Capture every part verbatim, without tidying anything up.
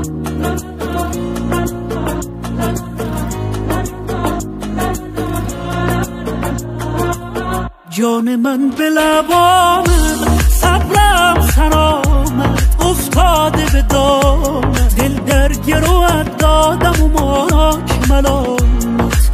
جان من به لب آمد، صبرم سر آمد، افتاده به دامت، دل در گروت دادم و ماک ملامت.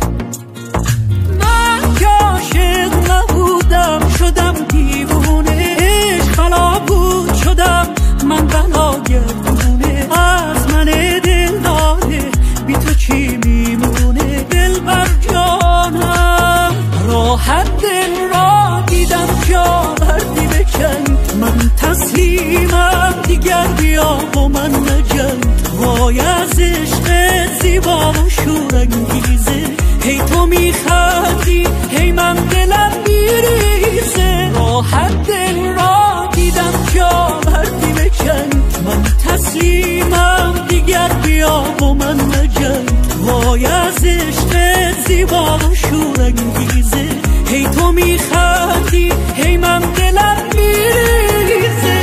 من که عاشق نبودم شدم دیوونه، عشق بلا بود شدم من بلا گردونه. از من دل داده بی تو چی میمونه؟ دل بر جانم راحت دل را دیدم جا بردی بکن. من تسلیمم دیگر بیا با من نجنگ. وای از عشق زیبا و شورانگیزه، هی تو میخندی هی من دلم میریزه. راحت دل را دیدم جا بردی بکن. من تسلیمم دیگر بیا با من نجنگ. وای از عشق زیبا و شورانگیزه، هی تو میخندی هی من دلم میریزه.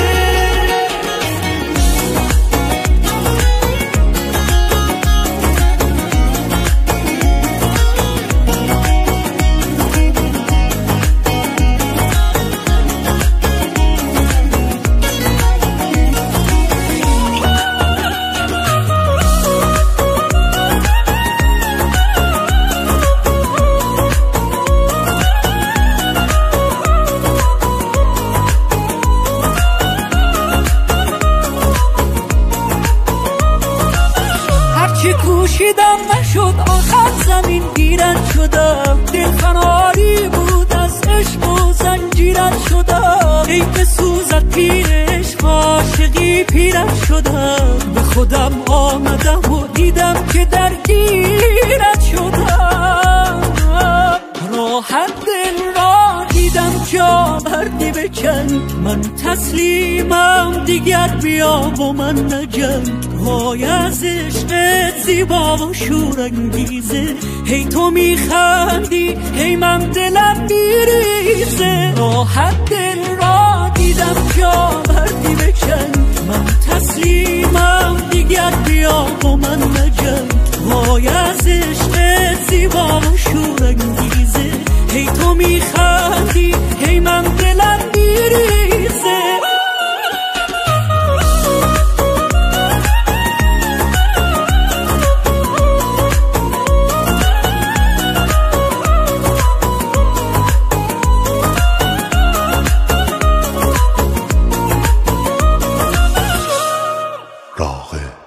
کوشیدم نشد آخر زمین گیرد شدم. دل فناری بود از عشق و زنجیرت شدم. ای بسوزد پیرش عاشقی پیرت شدم. به خودم آمدم و دیدم که درگیرت شدم. راحت دل را دیدم جا بردی بکن. من تسلیمم دیگر بیا با من نجنگ. وای از عشق زیبا و شورانگیزه، هی تو میخندی هی من دلم میریزه. راحت دل را دیدم جا بردی بکن. من تسلیمم دیگر بیا با من نجنگ. وای از عشق زیبا و شورانگیزه، هی تو میخندی هی من دلم میریزه. راغب